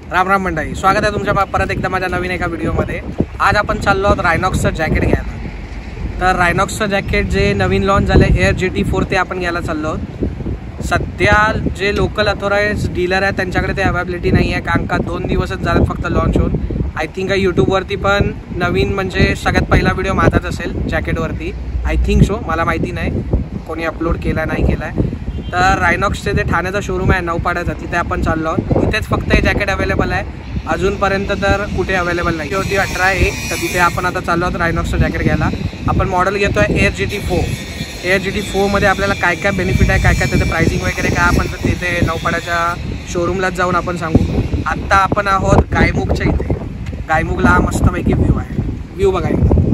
राम राम मंडळी, स्वागत आहे तुमच्या परत एकदा माझ्या नवीन एका व्हिडिओमध्ये। आज आपण चाललो आहोत रायनॉक्सचं जॅकेट घ्यायला। तर रायनॉक्सचं जॅकेट जे नवीन लॉन्च झाले एअर GT4 ते आपण घ्यायला चाललो आहोत। सध्या जे लोकल अथॉराइज डीलर आहेत त्यांच्याकडे ते अवेलेबिलिटी नाही आहे, कारण का 2 दिवसच झालेत फक्त लॉन्च होऊन। आय थिंक यूट्यूबवरती पण नवीन म्हणजे सगळ्यात पहिला व्हिडिओ माझाच असेल जॅकेटवरती, आय थिंक सो, मला माहिती नाही कोणी अपलोड केला नाही केला आहे। तर रायनॉक्सचे जे ठाण्याचा शोरूम आहे नौपाड्याचा, तिथे आपण चाललो आहोत। तिथेच फक्त हे जॅकेट अवेलेबल आहे, अजूनपर्यंत तर कुठे अवेलेबल नाही होती 18/1। तर तिथे आपण आता चाललो आहोत रायनॉक्सचं जॅकेट घ्यायला। आपण मॉडेल घेतो आहे एअर GT4। एअर GT4मध्ये आपल्याला काय काय बेनिफिट आहे, काय काय त्याचं प्राइसिंग वगैरे काय, आपण तर तिथे नौपाड्याच्या शोरूमलाच जाऊन आपण सांगू। आत्ता आपण आहोत गायमुखच्या इथे। गायमुखला हा मस्तपैकी व्ह्यू आहे, व्ह्यू बघा।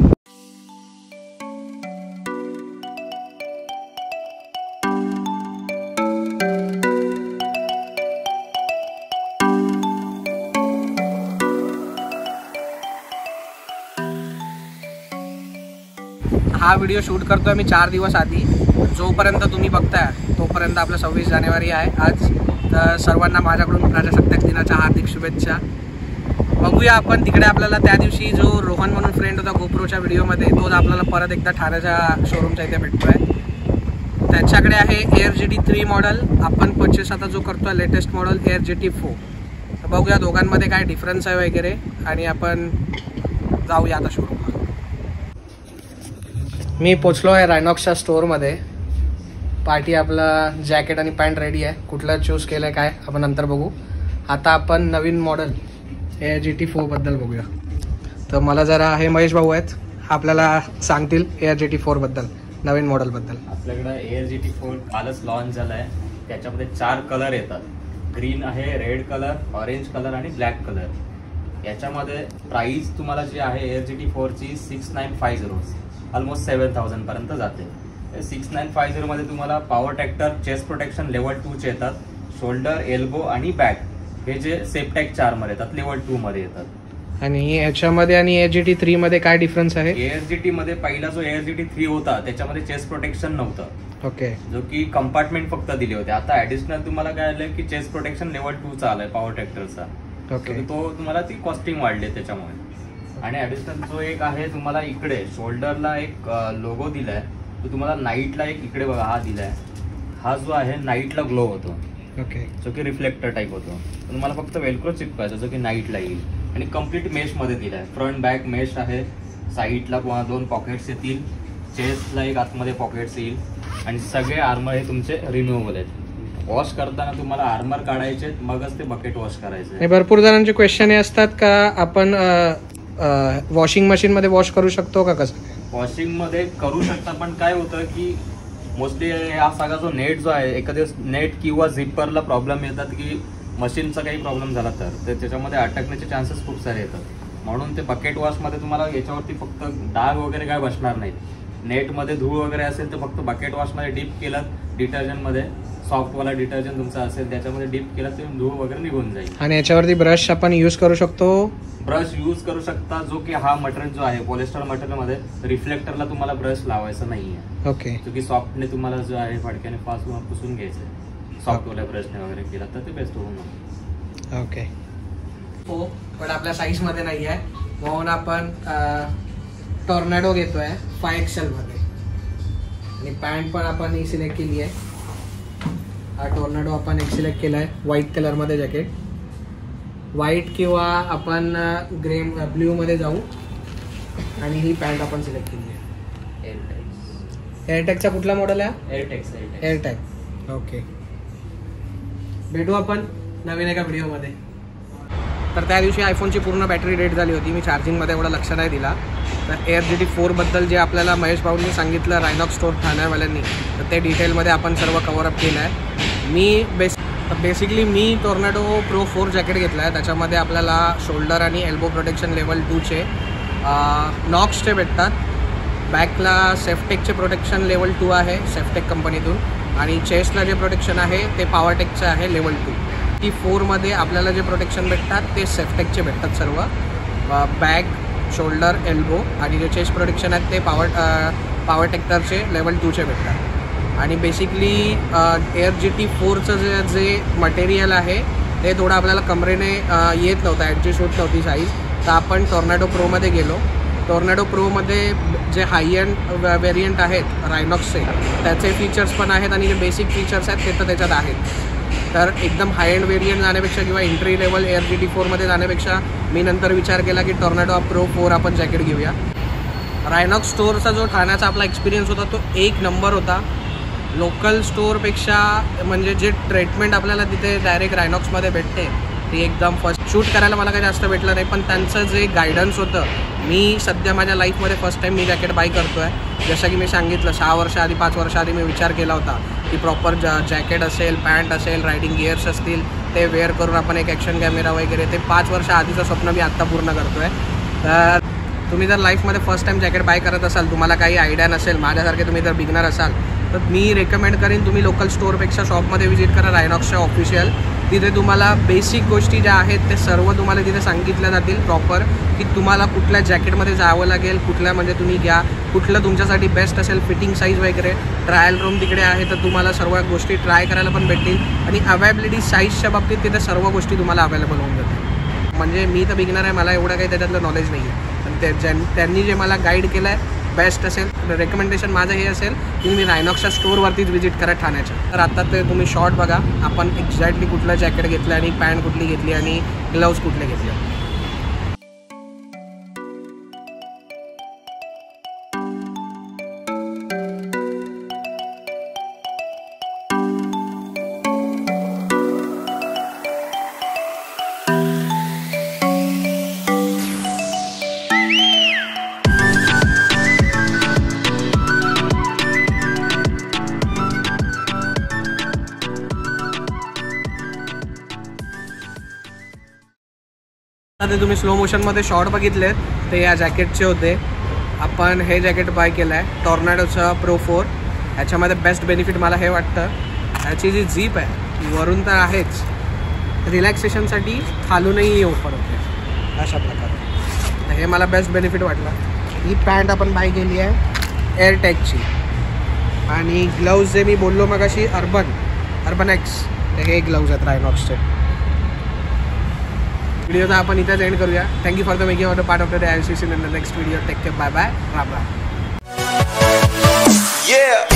हा व्हिडिओ शूट करतो आहे मी 4 दिवस आधी। जोपर्यंत तुम्ही बघताय तोपर्यंत आपलं 26 जानेवारी आहे आज। तर सर्वांना माझ्याकडून प्रजासत्ताक दिनाच्या हार्दिक शुभेच्छा। बघूया आपण तिकडे, आपल्याला त्या दिवशी जो रोहन म्हणून फ्रेंड होता गोप्रोच्या व्हिडिओमध्ये, तोच आपल्याला परत एकदा ठाण्याच्या शोरूमच्या इथे भेटतो आहे। त्याच्याकडे आहे एअर GT3 मॉडेल, आपण परचेस आता जो करतो आहे लेटेस्ट मॉडेल एअर GT4। तर बघूया दोघांमध्ये काय डिफरन्स आहे वगैरे, आणि आपण जाऊया आता शोरूमला। मी पोचलो आहे रायनॉक्सच्या स्टोअरमध्ये। पार्टी आपला जॅकेट आणि पॅन्ट रेडी आहे, कुठलं चूज केलं आहे काय आपण नंतर बघू। आता आपण नवीन मॉडेल एअर GT4 बद्दल बघूया। तर मला जरा हे महेश भाऊ आहेत, आपल्याला सांगतील एअर GT4 बद्दल, नवीन मॉडेल बद्दल। आपल्याकडे एअर GT4 कालच लॉन्च झाला आहे। त्याच्यामध्ये 4 कलर येतात, ग्रीन आहे, रेड कलर, ऑरेंज कलर आणि ब्लॅक कलर। याच्यामध्ये प्राइस तुम्हाला जी आहे एअर GT4 ची 6950, ऑलमोस्ट 7000 पर्यंत जाते। 6950 मध्ये तुम्हाला power tractor, chest protection level 2 चे येतात, शोल्डर, एल्बो आणि बॅक हे जे सेफ्टॅक 4 मध्ये येतात, लेवल 2 मध्ये येतात। आणि याच्यामध्ये आणि एअर GT3 मध्ये काय डिफरन्स आहे? एअर GT मध्ये पहिला जो एअर GT3 होता त्याच्यामध्ये चेस्ट प्रोटेक्शन नव्हतं, ओके, जो की कंपार्टमेंट फक्त दिले होते। आता ऍडिशनल तुम्हाला काय आलं की चेस्ट प्रोटेक्शन लेवल 2 चा आलाय पॉवर ट्रॅक्टरचा, ओके। तो तुम्हाला ती कॉस्टिंग वाढली त्याच्यामुळे। आणि ऍडिशनल जो एक आहे तुम्हाला इकडे शोल्डरला एक लोगो दिलाय, तो तुम्हाला नाईटला एक इकडे बघा हा दिलाय, हा जो आहे नाईटला ग्लो होतो, ओके, जो की रिफ्लेक्टर टाईप होतो। तुम्हाला फक्त वेलक्रो चिपकायचा जो की नाईटला येईल। आणि कम्प्लीट मेश मध्ये दिलाय, फ्रंट बॅक मेश आहे, साईडला 2 पॉकेट्स येतील, चेस्टला एक आतमध्ये पॉकेट्स येईल, आणि सगळे आर्मर हे तुमचे रिम्युएबल आहेत। वॉश करताना तुम्हाला आर्मर काढायचे, मगच ते बकेट वॉश करायचे। भरपूर जणांचे क्वेश्चन हे असतात का आपण वॉशिंग मशीन मध्ये वॉश करू शकतो का? कसं वॉशिंग मध्ये करू शकता, पण काय होतं की मोस्टली हा सगळा जो नेट जो आहे, एखाद्या नेट किंवा झिपरला प्रॉब्लेम येतात, की मशीनचा काही प्रॉब्लेम झाला तर त्याच्यामध्ये अटकण्याचे चान्सेस खूप सारे येतात। म्हणून ते बकेट वॉश मध्ये तुम्हाला याच्यावरती फक्त डाग वगैरे काय बसणार नाहीत। नेटमध्ये धूळ वगैरे असेल तर फक्त बकेट वॉश मध्ये डीप केलं, डिटर्जंटमध्ये सॉफ्टवाला डिटर्जंट तुमचा असेल त्याच्यामध्ये डीप केलं तर धूळ वगैरे निघून जाईल। आणि याच्यावरती ब्रश आपण यूज करू शकतो, ब्रश यूज करू शकता, जो की हा मटेरियल जो आहे पॉलिस्टर मटेरियल मध्ये रिफ्लेक्टरला तुम्हाला ब्रश लावायचा नाहीये, ओके, जो की सॉफ्टने तुम्हाला जो आहे फडक्याने फास्ट पुसून घ्यायचं, सॉफ्टवाल्या ब्रशने वगैरे केला तर ते बेस्ट होऊन। ओके, हो, पण आपल्या साईज मध्ये नाही आहे, म्हणून आपण टॉर्नेडो घेतोय 5XL मध्ये। आणि पॅन्ट पण आपण ही सिलेक्ट केली आहे, हा टॉर्नेडो आपण एक सिलेक्ट केला आहे व्हाईट कलर मध्ये जॅकेट, व्हाईट किंवा आपण ग्रे ब्ल्यू मध्ये जाऊ। आणि ही पॅन्ट आपण सिलेक्ट केली आहे एअरटॅगचा कुठला मॉडेल आहे? AirTag, okay. भेटू आपण नवीन एका व्हिडिओमध्ये। तर त्या दिवशी आयफोनची पूर्ण बॅटरी डेड झाली होती, मी चार्जिंगमध्ये एवढं लक्ष नाही दिला। तर एअर GT4 बद्दल जे आपल्याला महेश भाऊंनी सांगितलं रायनॉक्स स्टोअर ठाण्यावाल्यांनी, तर ते डिटेलमध्ये आपण सर्व कव्हरअप केलं आहे। मी बेसिकली मी टॉर्नेडो प्रो 4 जॅकेट घेतला आहे, त्याच्यामध्ये आपल्याला शोल्डर आणि एल्बो प्रोटेक्शन लेवल 2 चे नॉक्सचे भेटतात, बॅकला सेफ्टेकचे प्रोटेक्शन लेवल 2 आहे सेफ्टेक कंपनीतून, आणि चेस्टला जे प्रोटेक्शन आहे ते पॉवरटेकचं आहे लेवल 2। GT4 मध्ये आपल्याला जे प्रोटेक्शन भेटतात ते सेफ्टेकचे भेटतात सर्व, बॅक, शोल्डर, एल्बो, आणि जे चेस्ट प्रोटेक्शन आहेत ते पॉवर टेक्टरचे लेवल 2 चे भेटतात। आणि बेसिकली एअर GT4चं जे मटेरियल आहे ते थोडं आपल्याला कमरेने येत नव्हतं, ॲडजस्ट होत नव्हती साईज. तर आपण टॉर्नेडो प्रोमध्ये गेलो. टॉर्नेडो प्रोमध्ये जे हाय एंड व्हेरियंट आहेत रायनॉक्सचे, त्याचे फीचर्स पण आहेत आणि जे बेसिक फीचर्स आहेत ते तर त्याच्यात आहेत. तर एकदम हाय एंड व्हेरियंट जाण्यापेक्षा किंवा एंट्री लेवल ARGT4मध्ये जाण्यापेक्षा मी नंतर विचार केला की टॉर्नेडो प्रो 4 आपण जॅकेट घेऊया. रायनॉक्स स्टोअरचा जो ठाण्याचा आपला एक्सपिरियन्स होता तो एक नंबर होता. लोकल स्टोअरपेक्षा म्हणजे जे ट्रीटमेंट आपल्याला तिथे डायरेक्ट रायनॉक्समध्ये भेटते ती एकदम फर्स्ट. शूट करायला मला काही जास्त भेटलं नाही, पण त्यांचं जे गायडन्स होतं, मी सध्या माझ्या लाईफमध्ये फर्स्ट टाईम मी जॅकेट बाय करतो आहे. जसं की मी सांगितलं 6 वर्ष आधी 5 वर्ष आधी मी विचार केला होता की प्रॉपर जॅकेट असेल, पॅन्ट असेल, रायडिंग गिअर्स असतील, ते वेअर करून आपण एक ॲक्शन कॅमेरा वगैरे, ते 5 वर्ष आधीचं स्वप्न मी आत्ता पूर्ण करतो आहे. तर तुम्ही जर लाईफमध्ये फर्स्ट टाईम जॅकेट बाय करत असाल, तुम्हाला काही आयडिया नसेल, माझ्यासारखे तुम्ही जर बिगनर असाल, तर मी रेकमेंड करीन तुम्ही लोकल स्टोअरपेक्षा शॉपमध्ये व्हिजिट करा रायनॉक्सच्या ऑफिशियल. तिथे तुम्हाला बेसिक गोष्टी ज्या आहेत ते सर्व तुम्हाला तिथे सांगितल्या जातील प्रॉपर, की तुम्हाला कुठल्या जॅकेटमध्ये जावं लागेल, कुठल्या म्हणजे तुम्ही घ्या, कुठलं तुमच्यासाठी बेस्ट असेल, फिटिंग साईज वगैरे. ट्रायल रूम तिकडे आहे, तर तुम्हाला सर्व गोष्टी ट्राय करायला पण भेटतील. आणि अवेलेबिलिटी साईजच्या बाबतीत तिथे सर्व गोष्टी तुम्हाला अवेलेबल होऊन जातील. म्हणजे मी तर बिगनर आहे, मला एवढं काही त्याच्यातलं नॉलेज नाही आहे, पण त्यांनी जे मला गाईड केलं आहे बेस्ट असेल. रेकमेंडेशन माझं हे असेल की तुम्ही रायनॉक्सच्या स्टोअरवरतीच व्हिजिट करा ठाण्याच्या. तर आता ते तुम्ही शॉर्ट बघा आपण एक्झॅक्टली कुठलं जॅकेट घेतलं आणि पॅन्ट कुठली घेतली आणि ग्लव्ज कुठले घेतले. ते तुम्ही स्लो मोशनमध्ये शॉर्ट बघितलेत ते या जॅकेटचे होते. आपण हे जॅकेट बाय केलं आहे टॉर्नेडोचं प्रो 4. ह्याच्यामध्ये बेस्ट बेनिफिट मला हे वाटतं, ह्याची जी झीप आहे ती वरून तर आहेच, रिलॅक्सेशनसाठी खालूनही ओपन होते अशा प्रकारे. तर हे मला बेस्ट बेनिफिट वाटलं. ही पॅन्ट आपण बाय केली आहे एअरटॅगची. आणि ग्लव्ज जे मी बोललो मग अशी अर्बन एक्स, तर हे ग्लव्ज आहेत रायनॉक्सचे. व्हिडिओचा आपण इथेच एंड करूया. Thank you for the making of the part of the day. I see in the next video. Take care. Bye bye. Ram Ram.